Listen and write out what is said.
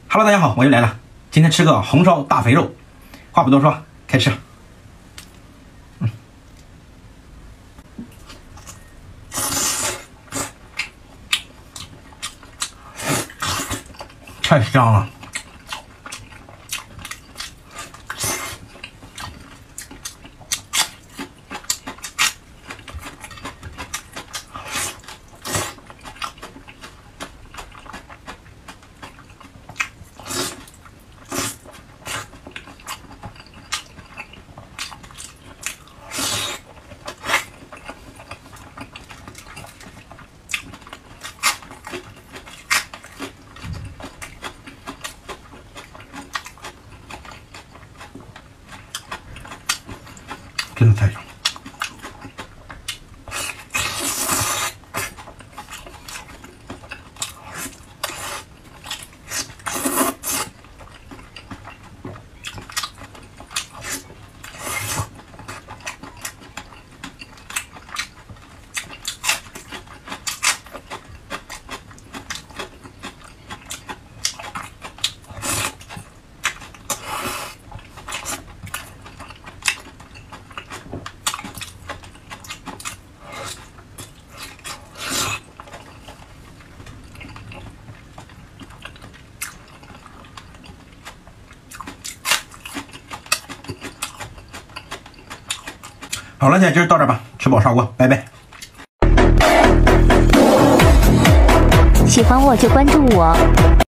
Hello， 大家好，我又来了。今天吃个红烧大肥肉，话不多说，开吃。太香了。真的太香。好了，今儿到这吧，吃饱上锅，拜拜。 喜欢我就关注我。